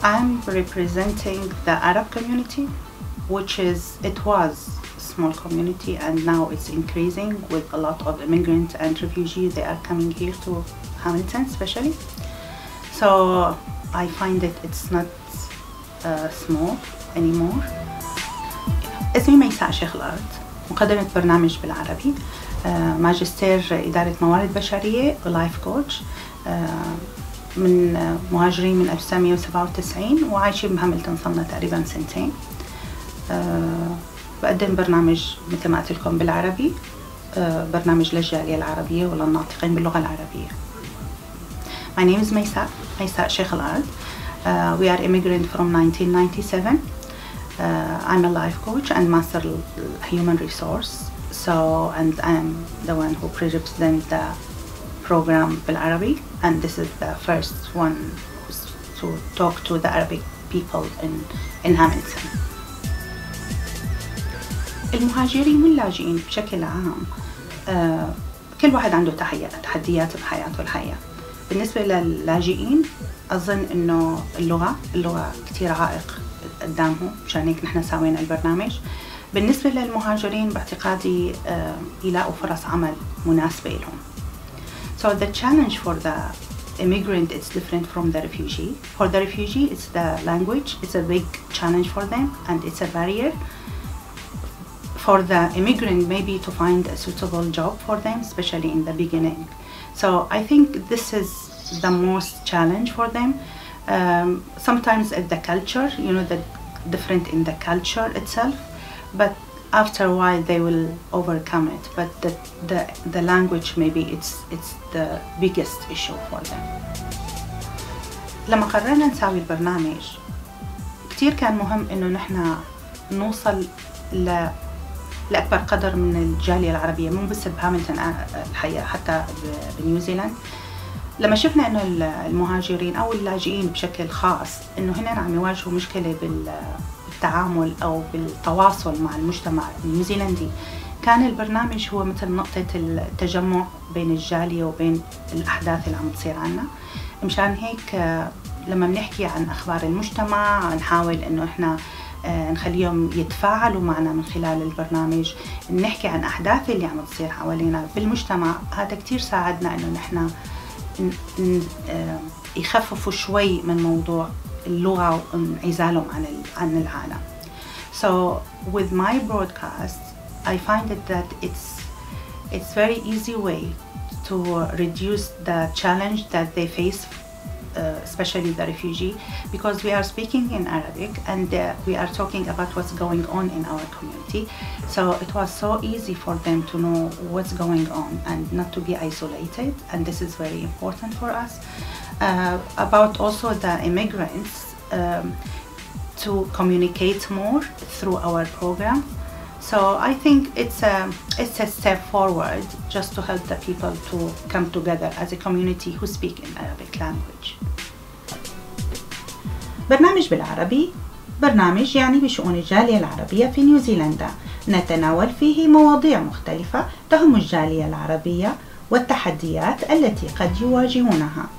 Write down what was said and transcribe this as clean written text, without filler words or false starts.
I'm representing the Arab community, it was a small community and now it's increasing with a lot of immigrants and refugees. They are coming here to Hamilton especially. So I find it's not small anymore. اسمي ميساء شيخ الأرض، مقدمة برنامج بالعربي، ماجستير إدارة موارد بشرية ولايف كوتش، من مهاجرين من 1997 وعايشين بهاملتون صرنا تقريبا 2 سنين. بقدم برنامج مثل ما قلت لكم بالعربي، برنامج للجالية العربية وللناطقين باللغة العربية. My name is Mayssaa Sheik Al Ard. We are immigrant from 1997. I'm a life coach and master human resource. And I'm the one who represents the program Bel A'arabee, and this is the first one to talk to the Arabic people in Hamilton. المهاجرين واللاجئين بشكل عام كل واحد عنده تحديات بحياته الحقيقة. بالنسبة للاجئين أظن إنه اللغة كتير عائق قدامهم، مشان هيك نحن سوينا البرنامج. بالنسبة للمهاجرين باعتقادي يلاقوا فرص عمل مناسبة لهم. So the challenge for the immigrant is different from the refugee. For the refugee, it's the language. It's a big challenge for them and it's a barrier. For the immigrant, maybe to find a suitable job for them, especially in the beginning. So I think this is the most challenge for them. Sometimes it's the culture, the different in the culture itself, but after a while they will overcome it. But the language, maybe it's the biggest issue for them. لما قررنا نسوي البرنامج كتير كان مهم إنه نحن نوصل لأكبر قدر من الجالية العربية، مو بس بهاملتون الحقيقة، حتى بنيوزيلاند. لما شفنا إنه المهاجرين أو اللاجئين بشكل خاص إنه هنا عم يواجهوا مشكلة بالتعامل أو بالتواصل مع المجتمع النيوزيلندي، كان البرنامج هو مثل نقطة التجمع بين الجالية وبين الأحداث اللي عم تصير عنا. مشان هيك لما بنحكي عن أخبار المجتمع نحاول إنه إحنا نخليهم يتفاعلوا معنا من خلال البرنامج، نحكي عن أحداث اللي عم تصير حوالينا بالمجتمع. هذا كتير ساعدنا إنه نحن يخففوا شوي من موضوع اللغة وانعزالهم عن العالم. So with my broadcast, I find that it's very easy way to reduce the challenge that they face, especially the refugee, because we are speaking in Arabic and we are talking about what's going on in our community. So it was so easy for them to know what's going on and not to be isolated, and this is very important for us. About also the immigrants, to communicate more through our program. So I think it's a step forward just to help the people to come together as a community who speak in Arabic language. برنامج بالعربي برنامج يعني بشؤون الجالية العربية في نيوزيلندا، نتناول فيه مواضيع مختلفة تهم الجالية العربية والتحديات التي قد يواجهونها.